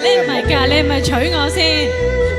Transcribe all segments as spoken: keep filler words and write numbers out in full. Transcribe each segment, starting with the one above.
你唔係㗎，你係咪娶我先？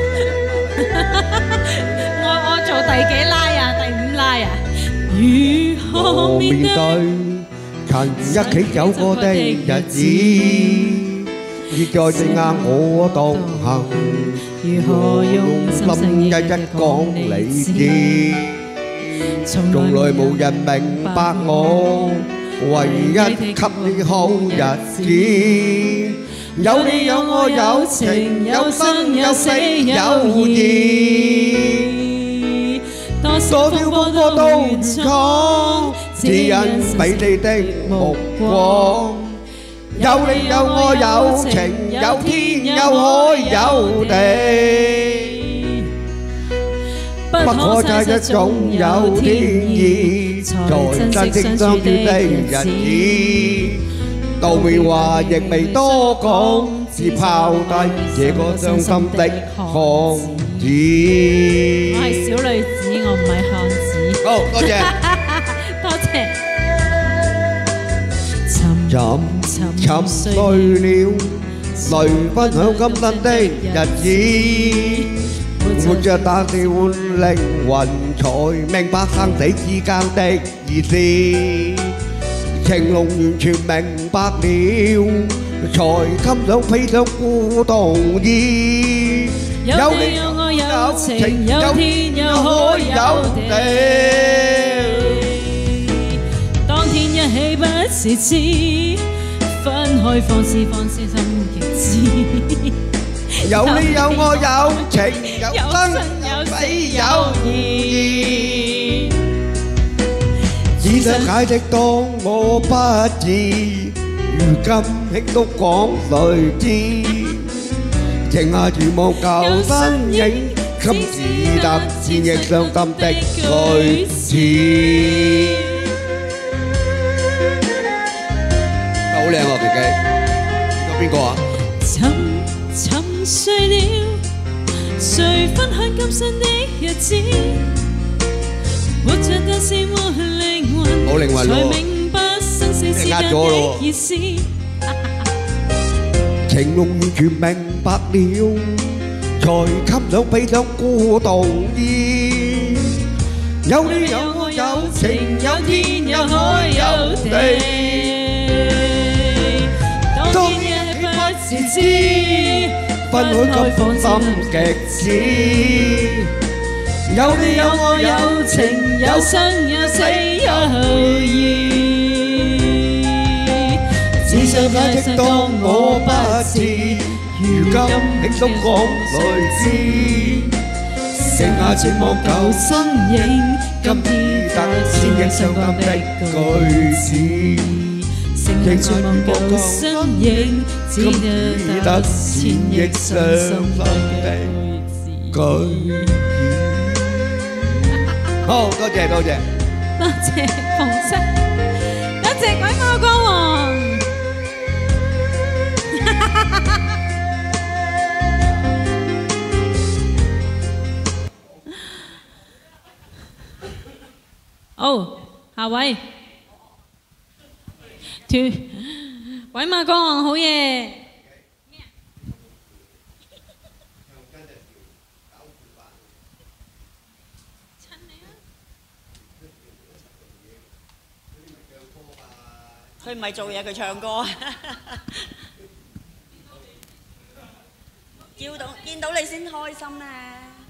我我做第幾拉啊？第五拉啊？如何面對曾一起走過的日子，已在剩下我獨行。 如何用心聲一一講你知？ 從來無人明白我，唯一給你好日子。有你有我有情有生有死有義。多少風波都唔闖，只因俾你的目光。有你有我有情有天有海有地，不可再一種有天意，在真正相處的日子。道未話亦未多講，只拋低這個傷心的漢子。 我係小女子，我唔係漢子。 好，多謝， 多謝。 沉沉睡了，來分享今生的日子，活着打地換靈魂，才明白生死之間的意思。情濃完全明白了，才甘想披上孤獨衣。 有你有我有情有天有海有地，當天一起不是知，分開放肆放肆心極知。 有你有我有情有生有死有義，只想解釋當我不智，如今輕都講誰知？剩下如望舊身影，今只得千億傷心的句子。好靚喎，琪琪，呢個邊個啊？ 沉沉睡了，誰分享今生的日子？活着但是沒靈魂， 冇靈魂喎， 才明白生死之間的意思。 情濃完全明白了，才給想披上孤獨衣。有你有我有情有天有海有地，當然一不是知，分開放心極致。有你有我有情有生有死有義。只想解釋當我不智，如今輕鬆講誰知？剩下絕望舊身影，今只得千億傷感的句子。剩下絕望舊身影，只得千億傷心的句子。好，多謝多謝， 多謝馮生，多謝鬼馬歌王。好，下位，團鬼馬歌王好嘢。 佢唔係做嘢，佢唱歌。叫到見到你先開心咧。